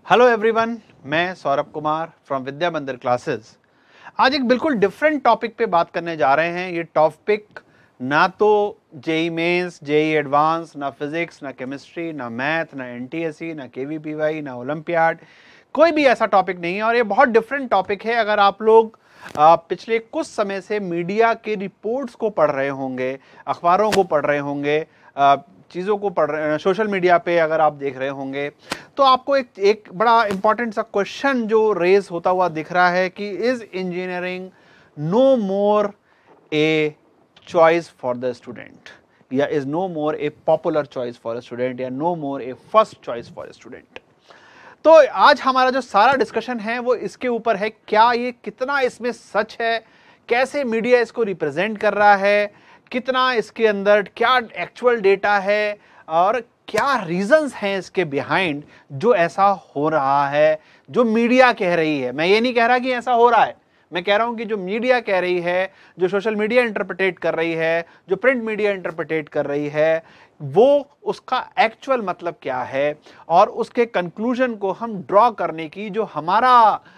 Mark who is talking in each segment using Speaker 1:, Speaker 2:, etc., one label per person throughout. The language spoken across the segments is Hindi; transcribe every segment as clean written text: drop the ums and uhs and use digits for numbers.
Speaker 1: हेलो एवरीवन, मैं सौरभ कुमार फ्रॉम विद्यामंदिर क्लासेस। आज एक बिल्कुल डिफरेंट टॉपिक पे बात करने जा रहे हैं। ये टॉपिक ना तो जेई मेंस, जेई एडवांस, ना फिजिक्स, ना केमिस्ट्री, ना मैथ, ना एनटीएससी, ना केवीपीवाई, ना ओलंपियाड, कोई भी ऐसा टॉपिक नहीं है। और ये बहुत डिफरेंट टॉपिक है। अगर आप लोग पिछले कुछ समय से मीडिया के रिपोर्ट्स को पढ़ रहे होंगे, अखबारों को पढ़ रहे होंगे, चीज़ों को पढ़ रहे हैं, सोशल मीडिया पे अगर आप देख रहे होंगे, तो आपको एक बड़ा इंपॉर्टेंट सा क्वेश्चन जो रेज होता हुआ दिख रहा है कि is engineering no more a choice for the student, या is no more a popular choice for a student, या no more a first choice for a student. तो आज हमारा जो सारा डिस्कशन है वो इसके ऊपर है, क्या ये कितना इसमें सच है, कैसे मीडिया इसको रिप्रेजेंट कर रहा है, कितना इसके अंदर क्या एक्चुअल डेटा है, और क्या रीजंस हैं इसके बिहाइंड जो ऐसा हो रहा है, जो मीडिया कह रही है। मैं ये नहीं कह रहा कि ऐसा हो रहा है, मैं कह रहा हूं कि जो मीडिया कह रही है, जो सोशल मीडिया इंटरप्रेटेट कर रही है, जो प्रिंट मीडिया इंटरप्रेटेट कर रही है, वो उसका एक्चुअल मतलब क्या है, और उसके कंक्लूजन को हम ड्रॉ करने की जो हमारा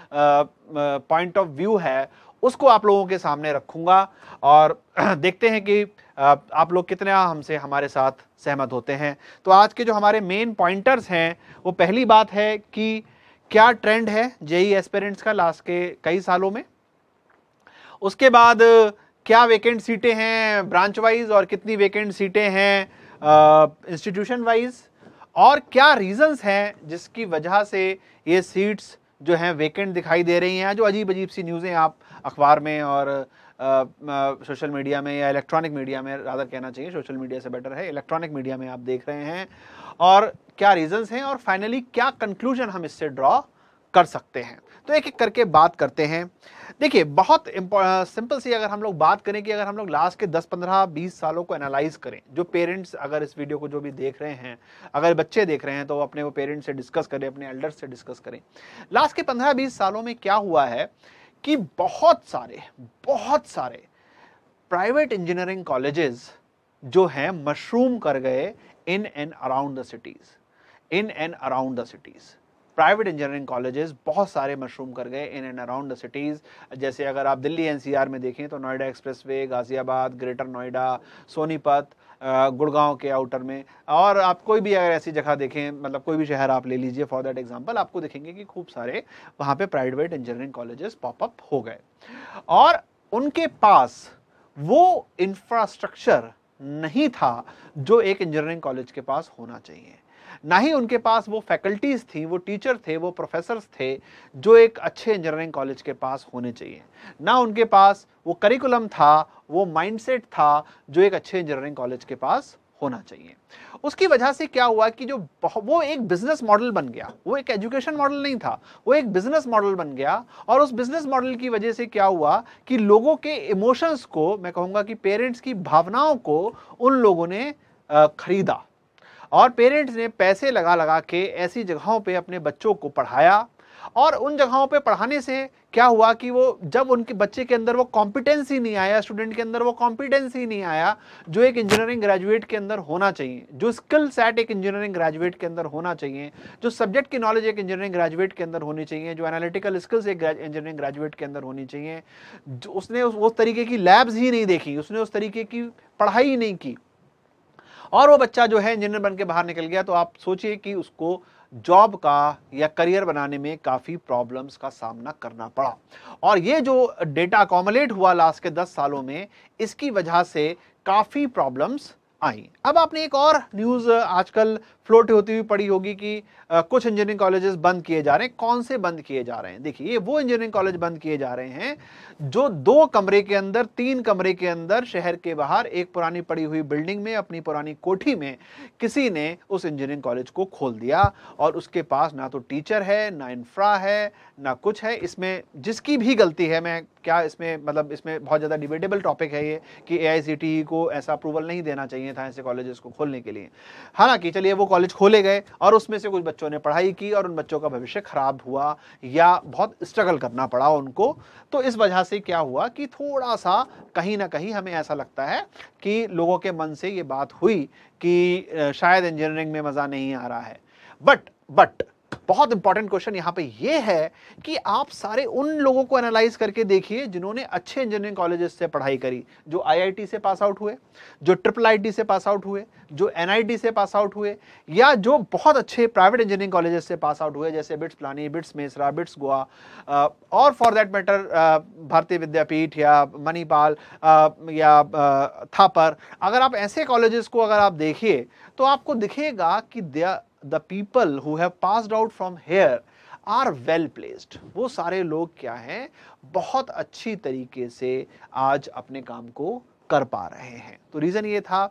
Speaker 1: पॉइंट ऑफ व्यू है उसको आप लोगों के सामने रखूंगा। और देखते हैं कि आप लोग कितना हमसे हमारे साथ सहमत होते हैं। तो आज के जो हमारे मेन पॉइंटर्स हैं, वो पहली बात है कि क्या ट्रेंड है जेईई एस्पिरेंट्स का लास्ट के कई सालों में। उसके बाद क्या वेकेंट सीटें हैं ब्रांच वाइज, और कितनी वेकेंट सीटें हैं इंस्टीट्यूशन वाइज, और क्या रीजंस हैं जिसकी वजह से ये सीट्स जो हैं वेकेंट दिखाई दे रही हैं। जो अजीब अजीब सी न्यूज़ें आप अखबार में और सोशल मीडिया में, या इलेक्ट्रॉनिक मीडिया में रादर कहना चाहिए, सोशल मीडिया से बेटर है, इलेक्ट्रॉनिक मीडिया में आप देख रहे हैं, और क्या रीजंस हैं, और फाइनली क्या कंक्लूजन हम इससे ड्रॉ कर सकते हैं। तो एक एक करके बात करते हैं। देखिए, बहुत सिंपल सी अगर हम लोग बात करें कि अगर हम लोग लास्ट के 10, 15, 20 सालों को एनालाइज करें, जो पेरेंट्स अगर इस वीडियो को जो भी देख रहे हैं, अगर बच्चे देख रहे हैं, तो अपने वो पेरेंट्स से डिस्कस करें, अपने एल्डर्स से डिस्कस करें। लास्ट के 15-20 सालों में क्या हुआ है कि बहुत सारे प्राइवेट इंजीनियरिंग कॉलेजेस जो हैं मशरूम कर गए in and around the cities. Private engineering colleges बहुत सारे मशरूम कर गए in and around the cities. जैसे अगर आप दिल्ली एनसीआर में देखें तो नोएडा एक्सप्रेसवे, गाजियाबाद, ग्रेटर नोएडा, सोनीपत, गुड़गांव के आउटर में, और आप कोई भी अगर ऐसी जगह देखें, मतलब कोई भी शहर आप ले लीजिए फॉर दैट एग्जांपल, आपको देखेंगे कि खूब सारे वहाँ पे प्राइवेट इंजीनियरिंग कॉलेजेस पॉपअप हो गए, और उनके पास वो इंफ्रास्ट्रक्चर नहीं था जो एक इंजीनियरिंग कॉलेज के पास होना चाहिए, ना ही उनके पास वो फैकल्टीज थी, वो टीचर थे, वो प्रोफेसर्स थे जो एक अच्छे इंजीनियरिंग कॉलेज के पास होने चाहिए, ना उनके पास वो करिकुलम था, वो माइंडसेट था जो एक अच्छे इंजीनियरिंग कॉलेज के पास होना चाहिए। उसकी वजह से क्या हुआ कि जो वो एक बिजनेस मॉडल बन गया, वो एक एजुकेशन मॉडल नहीं था, वो एक बिजनेस मॉडल बन गया। और उस बिजनेस मॉडल की वजह से क्या हुआ कि लोगों के इमोशंस को, मैं कहूंगा कि पेरेंट्स की भावनाओं को उन लोगों ने खरीदा, और पेरेंट्स ने पैसे लगा लगा के ऐसी जगहों पे अपने बच्चों को पढ़ाया। और उन जगहों पे पढ़ाने से क्या हुआ कि वो जब उनके बच्चे के अंदर वो कॉम्पिटेंसी नहीं आया, स्टूडेंट के अंदर वो कॉम्पिटेंसी नहीं आया जो एक इंजीनियरिंग ग्रेजुएट के अंदर होना चाहिए, जो स्किल सेट एक इंजीनियरिंग ग्रेजुएट के अंदर होना चाहिए, जो सब्जेक्ट की नॉलेज एक इंजीनियरिंग ग्रेजुएट के अंदर होनी चाहिए, जो एनालिटिकल स्किल्स एक इंजीनियरिंग ग्रेजुएट के अंदर होनी चाहिए, उसने उस तरीके की लैब्स ही नहीं देखी, उसने उस तरीके की पढ़ाई ही नहीं की, और वो बच्चा जो है इंजीनियर बन के बाहर निकल गया, तो आप सोचिए कि उसको जॉब का या करियर बनाने में काफ़ी प्रॉब्लम्स का सामना करना पड़ा। और ये जो डेटा अकोमुलेट हुआ लास्ट के 10 सालों में, इसकी वजह से काफ़ी प्रॉब्लम्स आई। अब आपने एक और न्यूज़ आजकल फ्लोट होती हुई पड़ी होगी कि कुछ इंजीनियरिंग कॉलेजेस बंद किए जा रहे हैं। कौन से बंद किए जा रहे हैं? देखिए, ये वो इंजीनियरिंग कॉलेज बंद किए जा रहे हैं जो 2 कमरे के अंदर, 3 कमरे के अंदर, शहर के बाहर एक पुरानी पड़ी हुई बिल्डिंग में, अपनी पुरानी कोठी में किसी ने उस इंजीनियरिंग कॉलेज को खोल दिया, और उसके पास ना तो टीचर है, ना इंफ्रा है, ना कुछ है। इसमें जिसकी भी गलती है, मैं क्या इसमें मतलब इसमें बहुत ज़्यादा डिबेटेबल टॉपिक है ये कि AICTE को ऐसा अप्रूवल नहीं देना चाहिए था ऐसे कॉलेजेस को खोलने के लिए। हालांकि चलिए वो कॉलेज खोले गए, और उसमें से कुछ बच्चों ने पढ़ाई की, और उन बच्चों का भविष्य खराब हुआ या बहुत स्ट्रगल करना पड़ा उनको। तो इस वजह से क्या हुआ कि थोड़ा सा कहीं ना कहीं हमें ऐसा लगता है कि लोगों के मन से ये बात हुई कि शायद इंजीनियरिंग में मज़ा नहीं आ रहा है। बट बहुत इंपॉर्टेंट क्वेश्चन यहां पे ये है कि आप सारे उन लोगों को एनालाइज करके देखिए जिन्होंने अच्छे इंजीनियरिंग कॉलेजेस से पढ़ाई करी, जो आईआईटी से पास आउट हुए, जो ट्रिपल आईटी से पास आउट हुए, जो एनआईटी से पास आउट हुए, या जो बहुत अच्छे प्राइवेट इंजीनियरिंग कॉलेजेस से पास आउट हुए, जैसे BITS Pilani, BITS Mesra, BITS Goa, और फॉर दैट मैटर भारतीय विद्यापीठ या मणिपाल या थापर। अगर आप ऐसे कॉलेजेस को अगर आप देखिए तो आपको दिखेगा कि the people who have passed out from here are well placed। वो सारे लोग क्या हैं, बहुत अच्छी तरीके से आज अपने काम को कर पा रहे हैं। तो रीजन ये था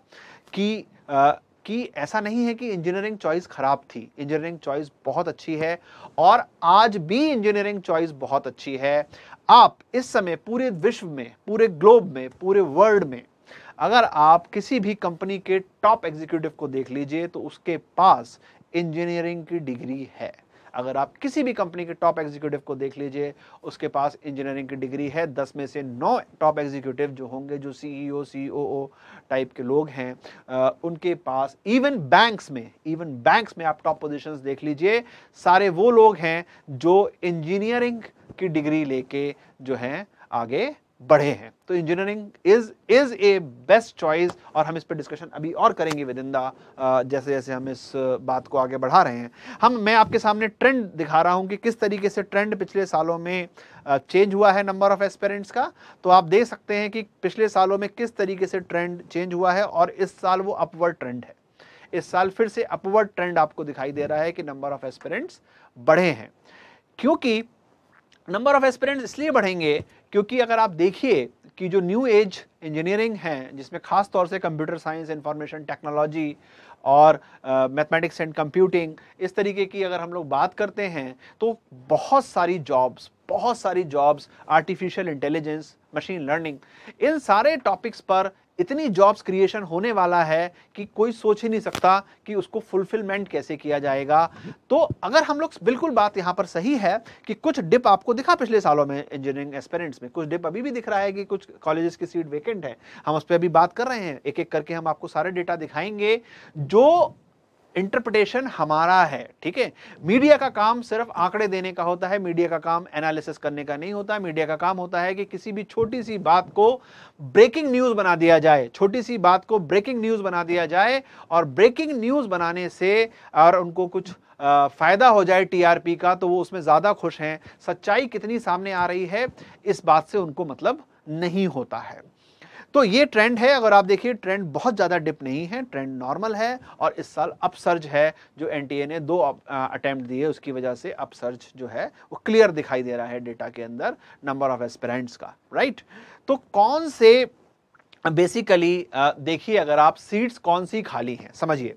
Speaker 1: कि ऐसा नहीं है कि इंजीनियरिंग चॉइस खराब थी, इंजीनियरिंग चॉइस बहुत अच्छी है और आज भी इंजीनियरिंग चॉइस बहुत अच्छी है। आप इस समय पूरे विश्व में, पूरे ग्लोब में, पूरे वर्ल्ड में अगर आप किसी भी कंपनी के टॉप एग्जीक्यूटिव को देख लीजिए तो उसके पास इंजीनियरिंग की डिग्री है। अगर आप किसी भी कंपनी के टॉप एग्जीक्यूटिव को देख लीजिए उसके पास इंजीनियरिंग की डिग्री है। 10 में से 9 टॉप एग्जीक्यूटिव जो होंगे, जो सीईओ सीओओ टाइप के लोग हैं, उनके पास इवन बैंक्स में आप टॉप पोजीशंस देख लीजिए, सारे वो लोग हैं जो इंजीनियरिंग की डिग्री लेके जो हैं आगे बढ़े हैं। तो engineering is a best choice और हम इस पर डिस्कशन अभी और करेंगे विद इन द जैसे जैसे हम इस बात को आगे बढ़ा रहे हैं। मैं आपके सामने ट्रेंड दिखा रहा हूं कि किस तरीके से ट्रेंड पिछले सालों में चेंज हुआ है नंबर ऑफ एस्पिरेंट्स का। तो आप देख सकते हैं कि पिछले सालों में किस तरीके से ट्रेंड चेंज हुआ है और इस साल वो अपवर्ड ट्रेंड है। इस साल फिर से अपवर्ड ट्रेंड आपको दिखाई दे रहा है कि नंबर ऑफ एस्पिरेंट्स बढ़े हैं। क्योंकि नंबर ऑफ एस्पिरेंट्स इसलिए बढ़ेंगे क्योंकि अगर आप देखिए कि जो न्यू एज इंजीनियरिंग है, जिसमें खास तौर से कंप्यूटर साइंस, इंफॉर्मेशन टेक्नोलॉजी और मैथमेटिक्स एंड कंप्यूटिंग, इस तरीके की अगर हम लोग बात करते हैं तो बहुत सारी jobs artificial intelligence, machine learning, इन सारे टॉपिक्स पर इतनी जॉब्स क्रिएशन होने वाला है कि कोई सोच ही नहीं सकता कि उसको फुलफिलमेंट कैसे किया जाएगा। तो अगर हम लोग, बिल्कुल बात यहां पर सही है कि कुछ डिप आपको दिखा पिछले सालों में इंजीनियरिंग एस्पिरेंट्स में, कुछ डिप अभी भी दिख रहा है कि कुछ कॉलेजेस की सीट वेकेंट है। हम उस पर अभी बात कर रहे हैं, एक एक करके हम आपको सारे डेटा दिखाएंगे। जो इंटरप्रिटेशन हमारा है, ठीक है, मीडिया का काम सिर्फ आंकड़े देने का होता है, मीडिया का काम एनालिसिस करने का नहीं होता। मीडिया का काम होता है कि किसी भी छोटी सी बात को ब्रेकिंग न्यूज बना दिया जाए, छोटी सी बात को ब्रेकिंग न्यूज बना दिया जाए और ब्रेकिंग न्यूज बनाने से और उनको कुछ फायदा हो जाए टीआरपी का, तो वो उसमें ज्यादा खुश हैं। सच्चाई कितनी सामने आ रही है इस बात से उनको मतलब नहीं होता है। तो ये ट्रेंड है। अगर आप देखिए ट्रेंड बहुत ज्यादा डिप नहीं है, ट्रेंड नॉर्मल है और इस साल अपसर्ज है। जो एनटीए ने 2 अटेम्प्ट दिए उसकी वजह से अपसर्ज जो है वो क्लियर दिखाई दे रहा है डेटा के अंदर नंबर ऑफ एस्पिरेंट्स का, राइट। तो कौन से बेसिकली देखिए, अगर आप सीट्स कौन सी खाली हैं, समझिए।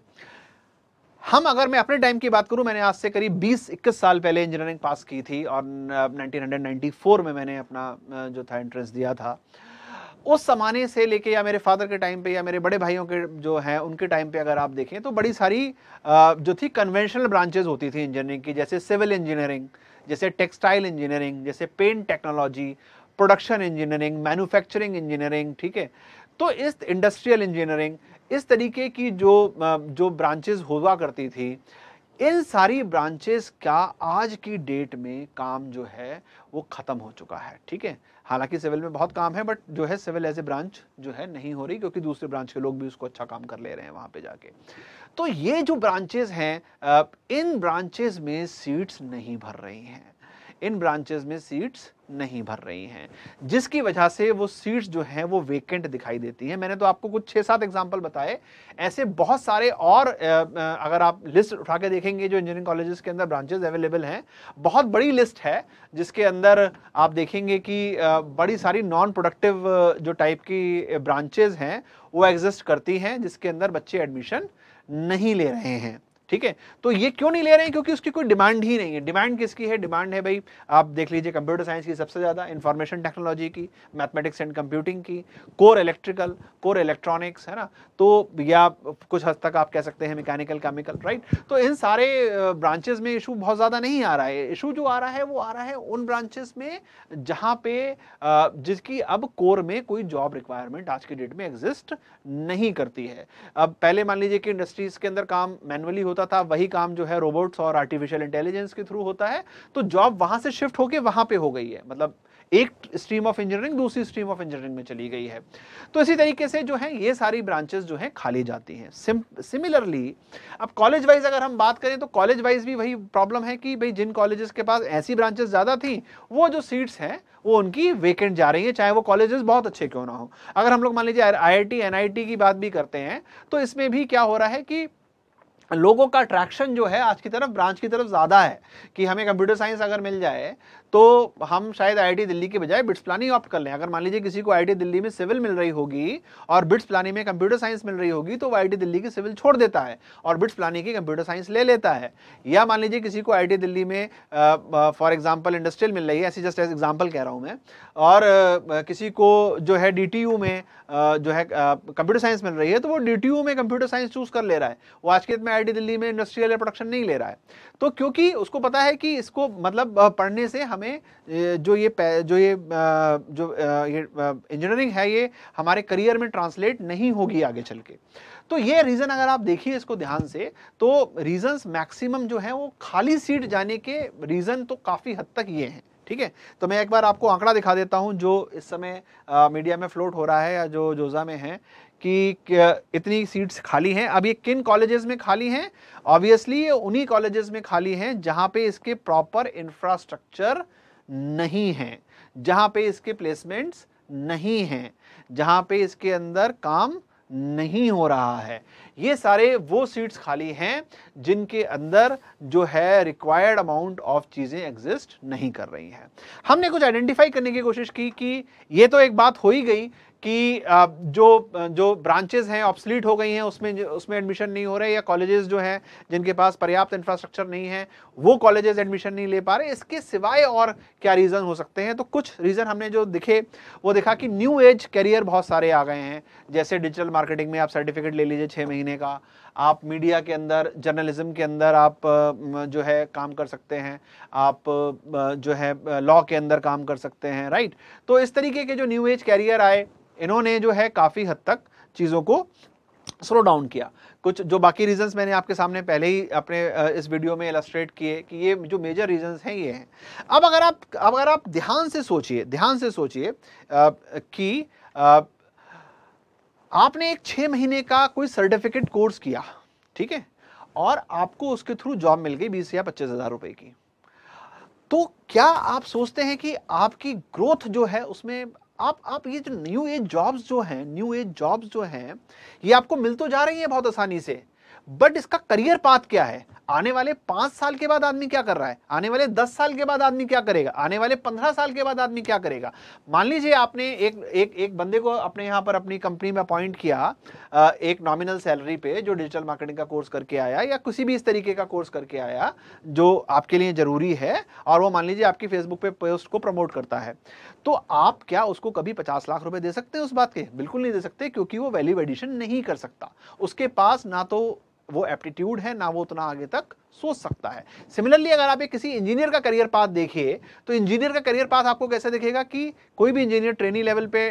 Speaker 1: अगर मैं अपने टाइम की बात करूं, मैंने आज से करीब 20-21 साल पहले इंजीनियरिंग पास की थी और 1994 में मैंने अपना जो था एंट्रेंस दिया था। उस जमाने से लेके या मेरे फादर के टाइम पे या मेरे बड़े भाइयों के जो हैं उनके टाइम पे अगर आप देखें तो बड़ी सारी जो थी कन्वेंशनल ब्रांचेस होती थी इंजीनियरिंग की, जैसे सिविल इंजीनियरिंग, जैसे टेक्सटाइल इंजीनियरिंग, जैसे paint technology, production engineering, manufacturing engineering, ठीक है। तो इस इंडस्ट्रियल इंजीनियरिंग, इस तरीके की जो ब्रांचेस हुआ करती थी, इन सारी ब्रांचेस का आज की डेट में काम जो है वो खत्म हो चुका है, ठीक है। हालांकि सिविल में बहुत काम है, बट जो है सिविल एज ए ब्रांच जो है नहीं हो रही, क्योंकि दूसरे ब्रांच के लोग भी उसको अच्छा काम कर ले रहे हैं वहां पे जाके। तो ये जो ब्रांचेस हैं, इन ब्रांचेस में सीट्स नहीं भर रही हैं, इन ब्रांचेस में सीट्स नहीं भर रही हैं, जिसकी वजह से वो सीट्स जो हैं वो वेकेंट दिखाई देती हैं। मैंने तो आपको कुछ 6-7 एग्जांपल बताए, ऐसे बहुत सारे और अगर आप लिस्ट उठा के देखेंगे जो इंजीनियरिंग कॉलेजेस के अंदर ब्रांचेस अवेलेबल हैं, बहुत बड़ी लिस्ट है, जिसके अंदर आप देखेंगे कि बड़ी सारी नॉन प्रोडक्टिव जो टाइप की ब्रांचेस हैं वो एग्जिस्ट करती हैं, जिसके अंदर बच्चे एडमिशन नहीं ले रहे हैं, ठीक है। तो ये क्यों नहीं ले रहे हैं? क्योंकि उसकी कोई डिमांड ही नहीं है। डिमांड किसकी है? डिमांड है भाई, आप देख लीजिए कंप्यूटर साइंस की सबसे ज्यादा, इंफॉर्मेशन टेक्नोलॉजी की, मैथमेटिक्स एंड कंप्यूटिंग की, कोर इलेक्ट्रिकल, कोर इलेक्ट्रॉनिक्स, है ना, तो या कुछ हद तक आप कह सकते हैं मैकेनिकल, केमिकल, राइट। तो इन सारे ब्रांचेस में इशू बहुत ज्यादा नहीं आ रहा है। इशू जो आ रहा है वो आ रहा है उन ब्रांचेस में जहां पे जिसकी अब कोर में कोई जॉब रिक्वायरमेंट आज की डेट में एग्जिस्ट नहीं करती है। अब पहले मान लीजिए कि इंडस्ट्रीज के अंदर काम मैनुअली होता होता था वही काम जो है रोबोट्स और आर्टिफिशियल इंटेलिजेंस के थ्रू होता है, तो जॉब वहां से शिफ्ट होके वहां पे हो गई है, मतलब एक स्ट्रीम ऑफ इंजीनियरिंग दूसरी स्ट्रीम ऑफ इंजीनियरिंग में चली गई है। तो इसी तरीके से जो है ये सारी ब्रांचेस जो है खाली जाती हैं। सिमिलरली अब कॉलेज वाइज अगर हम बात करें तो कॉलेज वाइज भी वही प्रॉब्लम है कि भाई जिन कॉलेजेस के पास ऐसी ब्रांचेस ज्यादा थी वो जो सीट्स हैं वो उनकी वेकेंट जा रही है, चाहे वो कॉलेजेस बहुत अच्छे क्यों ना हो। अगर हम लोग मान लीजिए IIT NIT की बात भी करते हैं तो इसमें भी क्या हो रहा है कि लोगों का अट्रैक्शन जो है आज की तरफ ब्रांच की तरफ ज्यादा है कि हमें कंप्यूटर साइंस अगर मिल जाए तो हम शायद IIT दिल्ली के बजाय बिट्स प्लानिंग ऑप्ट कर लें। अगर मान लीजिए किसी को IIT दिल्ली में सिविल मिल रही होगी और बिट्स प्लानिंग में कंप्यूटर साइंस मिल रही होगी तो वो IIT दिल्ली की सिविल छोड़ देता है और बिट्स प्लानिंग की कंप्यूटर साइंस ले लेता है। या मान लीजिए किसी को IIT दिल्ली में फॉर एग्जाम्पल इंडस्ट्रियल मिल रही है, ऐसी जस्ट एग्जाम्पल कह रहा हूं मैं, और किसी को जो है DTU में जो है कंप्यूटर साइंस मिल रही है तो वो DTU में कंप्यूटर साइंस चूज कर ले रहा है, वो आज के डेट में IIT दिल्ली में इंडस्ट्रियल या प्रोडक्शन नहीं ले रहा है। तो क्योंकि उसको पता है कि इसको मतलब पढ़ने से हमें जो इंजीनियरिंग है ये हमारे करियर में ट्रांसलेट नहीं होगी आगे चल के। तो ये रीजन अगर आप देखिए इसको ध्यान से तो रीजंस मैक्सिमम जो है वो खाली सीट जाने के रीजन तो काफी हद तक ये हैं। ठीक है, तो मैं एक बार आपको आंकड़ा दिखा देता हूं जो इस समय मीडिया में फ्लोट हो रहा है या जो जोसा में है कि इतनी सीट्स खाली हैं। अब ये किन कॉलेजेस में खाली हैं? ऑब्वियसली ये उन्हीं कॉलेजेस में खाली हैं जहां पे इसके प्रॉपर इंफ्रास्ट्रक्चर नहीं है, जहां पे इसके प्लेसमेंट्स नहीं हैं, जहां पे इसके अंदर काम नहीं हो रहा है। ये सारे वो सीट्स खाली हैं जिनके अंदर जो है रिक्वायर्ड अमाउंट ऑफ चीजें एग्जिस्ट नहीं कर रही हैं। हमने कुछ आइडेंटिफाई करने की कोशिश की कि ये तो एक बात हो ही गई कि जो ब्रांचेस हैं ऑब्सलीट हो गई हैं, उसमें एडमिशन नहीं हो रहे, या कॉलेजेस जो हैं जिनके पास पर्याप्त इंफ्रास्ट्रक्चर नहीं है वो कॉलेजेस एडमिशन नहीं ले पा रहे। इसके सिवाय और क्या रीजन हो सकते हैं? तो कुछ रीजन हमने जो दिखे वो देखा कि न्यू एज कैरियर बहुत सारे आ गए हैं। जैसे डिजिटल मार्केटिंग में आप सर्टिफिकेट ले लीजिए 6 महीने का, आप मीडिया के अंदर जर्नलिज्म के अंदर आप जो है काम कर सकते हैं, आप जो है लॉ के अंदर काम कर सकते हैं, राइट। तो इस तरीके के जो न्यू एज कैरियर आए इन्होंने जो है काफी हद तक चीजों को स्लो डाउन किया। कुछ जो बाकी रीजंस मैंने आपके सामने पहले ही अपने इस वीडियो में इलस्ट्रेट किए कि ये जो मेजर रीजंस हैं ये हैं। अब अगर आप ध्यान से सोचिए कि आपने एक 6 महीने का कोई सर्टिफिकेट कोर्स किया, ठीक है, और आपको उसके थ्रू जॉब मिल गई 20 या 25 हजार रुपए की, तो क्या आप सोचते हैं कि आपकी ग्रोथ जो है उसमें आप ये जो न्यू एज जॉब्स जो हैं ये आपको मिल तो जा रही है बहुत आसानी से, बट इसका करियर पाथ क्या है? आने वाले 5 साल के बाद आदमी क्या कर रहा है? आने वाले 10 साल के बाद आदमी क्या करेगा? आने वाले 15 साल के बाद आदमी क्या करेगा? मान लीजिए आपने एक बंदे को अपने यहाँ पर अपनी कंपनी में अपॉइंट किया एक नॉमिनल सैलरी पे, जो डिजिटल मार्केटिंग का कोर्स करके आया या किसी भी इस तरीके का कोर्स करके आया जो आपके लिए जरूरी है, और वो मान लीजिए आपकी फेसबुक पे पोस्ट को प्रमोट करता है, तो आप क्या उसको कभी 50 लाख रुपए दे सकते हैं उस बात के? बिल्कुल नहीं दे सकते, क्योंकि वो वैल्यू एडिशन नहीं कर सकता। उसके पास ना तो वो एप्टीट्यूड है ना वो उतना आगे तक सोच सकता है। सिमिलरली अगर आप एक किसी इंजीनियर का करियर पाथ देखिए तो इंजीनियर का करियर पाथ आपको कैसे दिखेगा कि कोई भी इंजीनियर ट्रेनी लेवल पे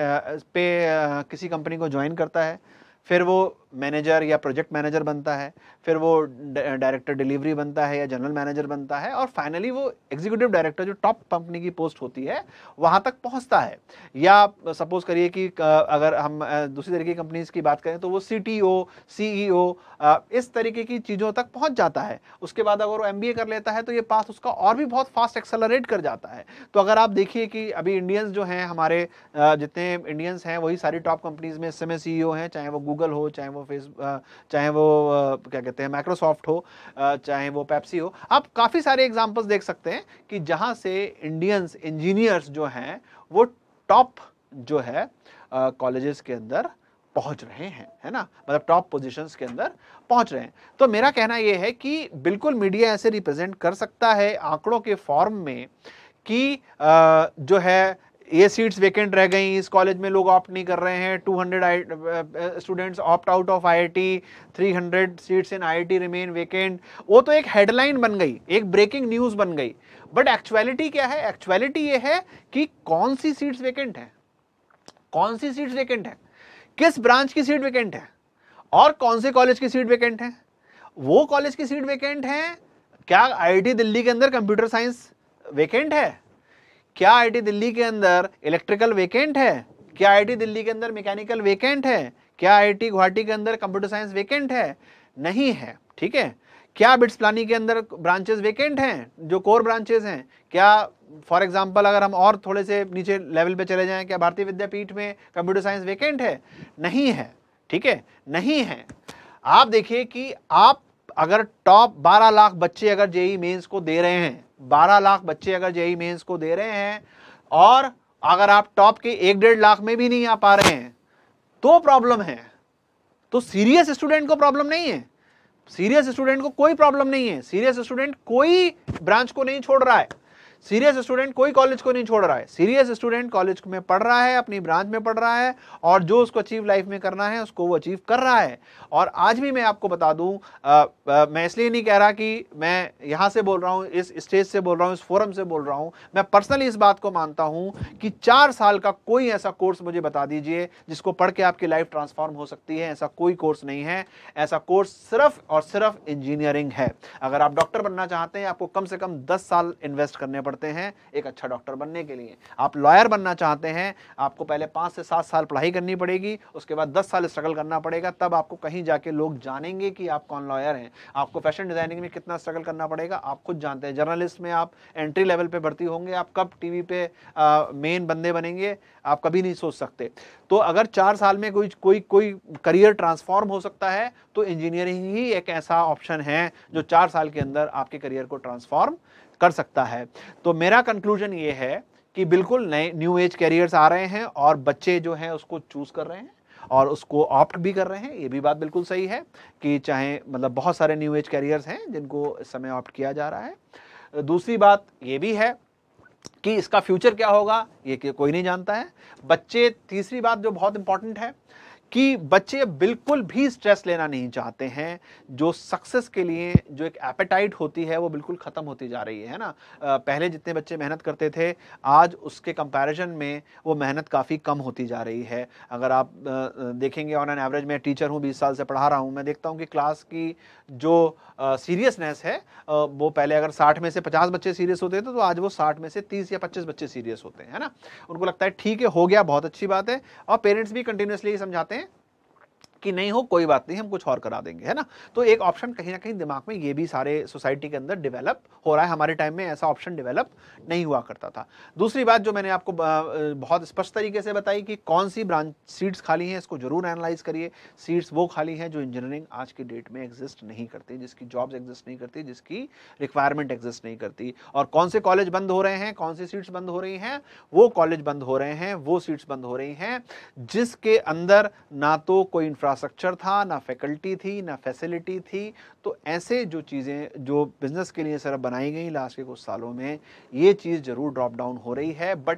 Speaker 1: किसी कंपनी को ज्वाइन करता है, फिर वो मैनेजर या प्रोजेक्ट मैनेजर बनता है, फिर वो डायरेक्टर डिलीवरी बनता है या जनरल मैनेजर बनता है, और फाइनली वो एग्जीक्यूटिव डायरेक्टर जो टॉप कंपनी की पोस्ट होती है वहां तक पहुंचता है। या सपोज करिए कि अगर हम दूसरी तरीके की कंपनीज की बात करें तो वो CTO CEO इस तरीके की चीजों तक पहुंच जाता है। उसके बाद अगर वो MBA कर लेता है तो ये पाथ उसका और भी बहुत फास्ट एक्सेलरेट कर जाता है। तो अगर आप देखिए कि अभी इंडियंस जो हैं हमारे जितने इंडियंस हैं वही सारी टॉप कंपनीज में इस समय CEO हैं, चाहे वो गूगल हो, चाहे वो चाहे वो क्या कहते हैं माइक्रोसॉफ्ट हो, चाहे वो पेप्सी हो। आप काफी सारे एग्जांपल्स देख सकते हैं कि जहां से इंडियंस इंजीनियर्स जो हैं वो टॉप जो है कॉलेजेस के अंदर पहुंच रहे हैं, है ना, मतलब टॉप पोजीशंस के अंदर पहुंच रहे हैं। तो मेरा कहना यह है कि बिल्कुल मीडिया ऐसे रिप्रेजेंट कर सकता है आंकड़ों के फॉर्म में कि जो है ये सीट्स वेकेंट रह गई, इस कॉलेज में लोग ऑप्ट नहीं कर रहे हैं, 200 students opt out of IIT, 300 seats in IIT remain vacant. वो तो एक हेडलाइन बन गई, एक ब्रेकिंग न्यूज बन गई, बट एक्चुअलिटी क्या है? एक्चुअलिटी ये है कि कौन सी सीट्स वेकेंट है, कौन सी सीट्स वेकेंट है, किस ब्रांच की सीट वेकेंट है, और कौन से कॉलेज की सीट वेकेंट है, वो कॉलेज की सीट वेकेंट है? क्या आईआईटी दिल्ली के अंदर कंप्यूटर साइंस वेकेंट है? क्या आईआईटी दिल्ली के अंदर इलेक्ट्रिकल वेकेंट है? क्या आईआईटी दिल्ली के अंदर मैकेनिकल वेकेंट है? क्या आईआईटी गुवाहाटी के अंदर कंप्यूटर साइंस वेकेंट है? नहीं है, ठीक है। क्या बिट्स प्लानिंग के अंदर ब्रांचेस वेकेंट हैं, जो कोर ब्रांचेस हैं? क्या फॉर एग्जांपल अगर हम और थोड़े से नीचे लेवल पे चले जाएं, क्या भारतीय विद्यापीठ में कंप्यूटर साइंस वेकेंट है? नहीं है, ठीक है, नहीं है। आप देखिए कि आप अगर टॉप 12 लाख बच्चे अगर जेईई मेंस को दे रहे हैं, 12 लाख बच्चे अगर जेईई मेंस को दे रहे हैं, और अगर आप टॉप के 1-1.5 लाख में भी नहीं आ पा रहे हैं, तो प्रॉब्लम है। तो सीरियस स्टूडेंट को प्रॉब्लम नहीं है, सीरियस स्टूडेंट को कोई प्रॉब्लम नहीं है। सीरियस स्टूडेंट कोई ब्रांच को नहीं छोड़ रहा है, सीरियस स्टूडेंट कोई कॉलेज को नहीं छोड़ रहा है। सीरियस स्टूडेंट कॉलेज में पढ़ रहा है, अपनी ब्रांच में पढ़ रहा है, और जो उसको अचीव लाइफ में करना है उसको वो अचीव कर रहा है। और आज भी मैं आपको बता दूं, मैं इसलिए नहीं कह रहा कि मैं यहां से बोल रहा हूं, इस स्टेज से बोल रहा हूं, इस फोरम से बोल रहा हूं, मैं पर्सनली इस बात को मानता हूं कि 4 साल का कोई ऐसा कोर्स मुझे बता दीजिए जिसको पढ़ के आपकी लाइफ ट्रांसफॉर्म हो सकती है। ऐसा कोई कोर्स नहीं है। ऐसा कोर्स सिर्फ और सिर्फ इंजीनियरिंग है। अगर आप डॉक्टर बनना चाहते हैं, आपको कम से कम 10 साल इन्वेस्ट करने पड़ते हैं एक अच्छा डॉक्टर बनने के लिए। आप लॉयर बनना चाहते हैं, आपको पहले 5 से 7 साल पढ़ाई करनी पड़ेगी, उसके बाद 10 साल स्ट्रगल करना पड़ेगा, तब आपको कहीं जाके लोग जानेंगे कि आप कौन लॉयर हैं। आपको फैशन डिजाइनिंग में कितना स्ट्रगल करना पड़ेगा आप खुद जानते हैं। जर्नलिस्ट में आप एंट्री लेवल पे भर्ती होंगे, आप कब टीवी पे मेन बंदे बनेंगे आप कभी नहीं सोच सकते। तो अगर 4 साल में कोई करियर ट्रांसफॉर्म हो सकता है, तो इंजीनियरिंग ही एक ऐसा ऑप्शन है जो 4 साल के अंदर आपके करियर को ट्रांसफॉर्म कर सकता है। तो मेरा कंक्लूजन ये है कि बिल्कुल नए न्यू एज कैरियर्स आ रहे हैं, और बच्चे जो हैं उसको चूज कर रहे हैं और उसको ऑप्ट भी कर रहे हैं। ये भी बात बिल्कुल सही है कि चाहे मतलब बहुत सारे न्यू एज कैरियर्स हैं जिनको इस समय ऑप्ट किया जा रहा है। दूसरी बात ये भी है कि इसका फ्यूचर क्या होगा ये कोई नहीं जानता है। बच्चे, तीसरी बात जो बहुत इंपॉर्टेंट है कि बच्चे बिल्कुल भी स्ट्रेस लेना नहीं चाहते हैं। जो सक्सेस के लिए जो एक एपेटाइट होती है वो बिल्कुल खत्म होती जा रही है ना। पहले जितने बच्चे मेहनत करते थे, आज उसके कंपैरिजन में वो मेहनत काफ़ी कम होती जा रही है। अगर आप देखेंगे ऑन एन एवरेज, मैं टीचर हूँ, 20 साल से पढ़ा रहा हूँ, मैं देखता हूँ कि क्लास की जो सीरियसनेस है वो पहले अगर 60 में से 50 बच्चे सीरियस होते थे, तो आज वो 60 में से 30 या 25 बच्चे सीरियस होते हैं, है ना। उनको लगता है ठीक है, हो गया, बहुत अच्छी बात है। और पेरेंट्स भी कंटिन्यूसली ये समझाते हैं कि नहीं हो कोई बात नहीं, हम कुछ और करा देंगे, है ना। तो एक ऑप्शन कहीं ना कहीं दिमाग में ये भी सारे सोसाइटी के अंदर डेवलप हो रहा है। हमारे टाइम में ऐसा ऑप्शन डेवलप नहीं हुआ करता था। दूसरी बात जो मैंने आपको बहुत स्पष्ट तरीके से बताई कि कौन सी ब्रांच सीट्स खाली हैं, इसको जरूर एनालाइज करिए। सीट्स वो खाली हैं जो इंजीनियरिंग आज की डेट में एग्जिस्ट नहीं करती, जिसकी जॉब्स एग्जिस्ट नहीं करती, जिसकी रिक्वायरमेंट एग्जिस्ट नहीं करती। और कौन से कॉलेज बंद हो रहे हैं, कौन सी सीट्स बंद हो रही हैं? वो कॉलेज बंद हो रहे हैं, वो सीट्स बंद हो रही हैं जिसके अंदर ना तो कोई इंफ्रास्ट्रक्चर था, ना फैकल्टी थी, ना फैसिलिटी थी। तो ऐसे जो चीज़ें जो बिजनेस के लिए सिर्फ बनाई गई लास्ट के कुछ सालों में, ये चीज़ जरूर ड्रॉप डाउन हो रही है। बट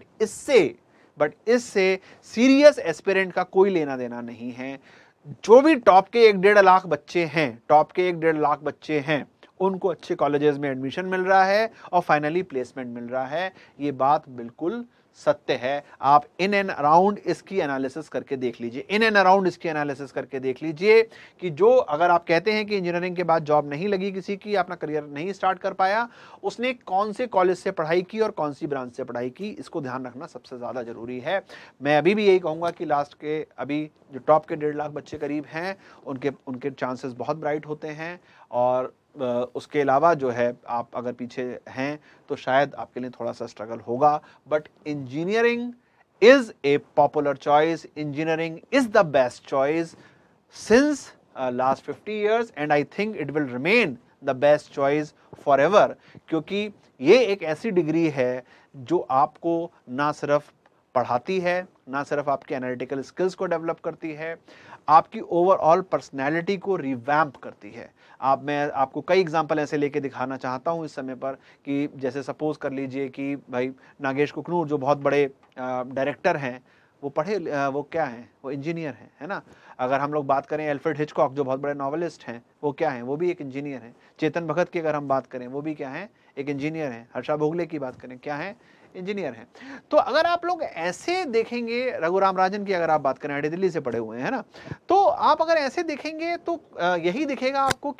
Speaker 1: इससे सीरियस एस्पिरेंट का कोई लेना देना नहीं है। जो भी टॉप के 1-1.5 लाख बच्चे हैं, टॉप के 1-1.5 लाख बच्चे हैं, उनको अच्छे कॉलेजेस में एडमिशन मिल रहा है और फाइनली प्लेसमेंट मिल रहा है। ये बात बिल्कुल सत्य है। आप इन एंड अराउंड इसकी एनालिसिस करके देख लीजिए, इन एंड अराउंड इसकी एनालिसिस करके देख लीजिए कि जो अगर आप कहते हैं कि इंजीनियरिंग के बाद जॉब नहीं लगी किसी की, अपना करियर नहीं स्टार्ट कर पाया, उसने कौन से कॉलेज से पढ़ाई की और कौन सी ब्रांच से पढ़ाई की, इसको ध्यान रखना सबसे ज़्यादा जरूरी है। मैं अभी भी यही कहूँगा कि लास्ट के अभी जो टॉप के 1.5 लाख बच्चे करीब हैं, उनके चांसेस बहुत ब्राइट होते हैं। और उसके अलावा जो है, आप अगर पीछे हैं तो शायद आपके लिए थोड़ा सा स्ट्रगल होगा। But engineering is a popular choice, engineering is the best choice since last 50 years, and I think it will remain the best choice forever. क्योंकि ये एक ऐसी डिग्री है जो आपको ना सिर्फ पढ़ाती है, ना सिर्फ आपके एनालिटिकल स्किल्स को डेवलप करती है, आपकी ओवरऑल पर्सनैलिटी को रिवैम्प करती है। मैं आपको कई एग्जांपल ऐसे लेके दिखाना चाहता हूँ इस समय पर कि जैसे सपोज कर लीजिए कि भाई नागेश कुकनूर जो बहुत बड़े डायरेक्टर हैं, वो पढ़े, वो क्या हैं, वो इंजीनियर हैं, है ना। अगर हम लोग बात करें एल्फ्रेड हिचकॉक जो बहुत बड़े नॉवेलिस्ट हैं, वो क्या हैं, वो भी एक इंजीनियर हैं। चेतन भगत की अगर हम बात करें, वो भी क्या हैं, एक इंजीनियर हैं। हर्षा भोगले की बात करें, क्या हैं, इंजीनियर हैं। तो अगर आप लोग ऐसे देखेंगे, रघुराम राजन की अगर आप बात करें, आईआईटी दिल्ली से पढ़े हुए हैं, है ना, तो आप अगर ऐसे देखेंगे तो यही दिखेगा आपको कि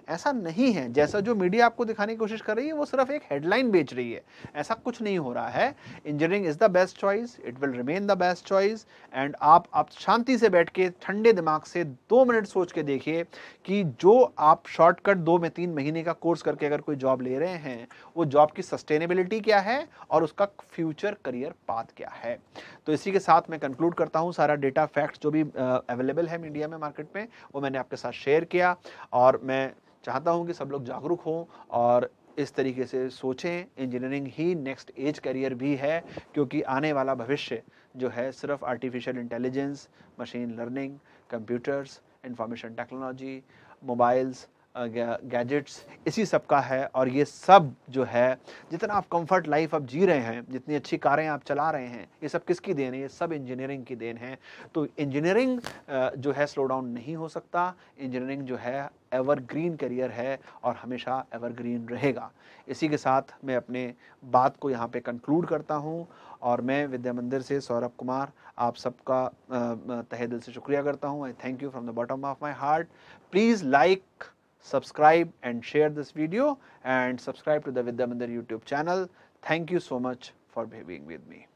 Speaker 1: ऐसा नहीं है। जैसा जो मीडिया आपको दिखाने की कोशिश कर रही है वो सिर्फ एक हेडलाइन बेच रही है, ऐसा कुछ नहीं हो रहा है। Engineering is the best choice, it will remain the best choice. And आप शांति से बैठ के ठंडे दिमाग से 2 मिनट सोच के देखिए कि जो आप शॉर्टकट 2 में 3 महीने का कोर्स करके अगर कोई जॉब ले रहे हैं, वो जॉब की सस्टेनेबिलिटी क्या है और उसका फ्यूचर करियर पाथ क्या है। तो इसी के साथ मैं कंक्लूड करता हूं। सारा डेटा फैक्ट्स जो भी अवेलेबल है मीडिया में, मार्केट में, वो मैंने आपके साथ शेयर किया। और मैं चाहता हूं कि सब लोग जागरूक हों और इस तरीके से सोचें। इंजीनियरिंग ही नेक्स्ट एज करियर भी है, क्योंकि आने वाला भविष्य जो है सिर्फ artificial intelligence, machine learning, computers, information technology, mobiles, gadgets, इसी सब का है। और ये सब जो है, जितना आप कंफर्ट लाइफ आप जी रहे हैं, जितनी अच्छी कारें आप चला रहे हैं, ये सब किसकी देन है? ये सब इंजीनियरिंग की देन है। तो इंजीनियरिंग जो है स्लो डाउन नहीं हो सकता। इंजीनियरिंग जो है एवरग्रीन करियर है और हमेशा एवरग्रीन रहेगा। इसी के साथ मैं अपने बात को यहाँ पे कंक्लूड करता हूँ और मैं विद्या मंदिर से सौरभ कुमार आप सबका तहे दिल से शुक्रिया करता हूँ। I thank you from the bottom of my heart. Please like, subscribe and share this video and subscribe to the Vidyamandir YouTube channel. Thank you so much for being with me.